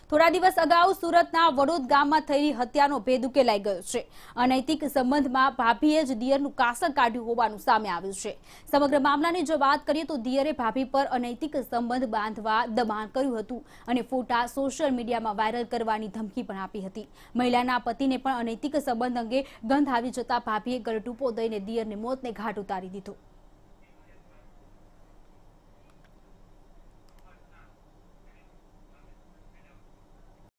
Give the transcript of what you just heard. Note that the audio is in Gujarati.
થોડા દિવસ અગાઉ સુરતના વડોદ ગામમાં થયેલી હત્યાનો ભેદ ઉકેલાઈ ગયો છે। અનૈતિક સંબંધમાં ભાભીએ જ દિયરનું કાસળ કાઢ્યું હોવાનું સામે આવ્યું છે। સમગ્ર મામલાની જો વાત કરીએ તો દિયરે ભાભી પર અનૈતિક સંબંધ બાંધવા દબાણ કર્યું હતું અને ફોટા સોશિયલ મીડિયામાં વાયરલ કરવાની ધમકી પણ આપી હતી। મહિલાના પતિને પણ અનૈતિક સંબંધ અંગે ગંધ આવી જતા ભાભીએ ગળટૂપો દઈને દિયરને મોતને ઘાટ ઉતારી દીધો।